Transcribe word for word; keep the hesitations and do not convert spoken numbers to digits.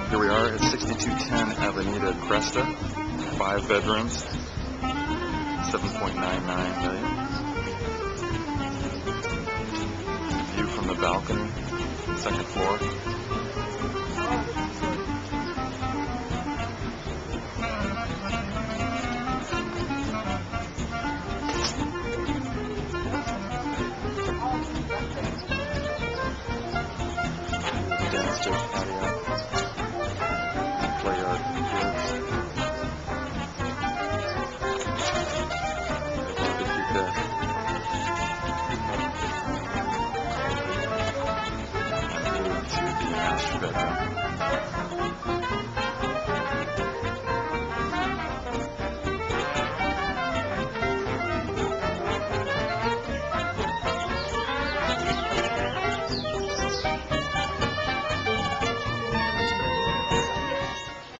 Here we are at sixty-two ten Avenida, Cresta, five bedrooms, seven point nine nine million. View from the balcony, second floor. Downstairs patio, play yard for kids. fifty bed. And move to the master bedroom.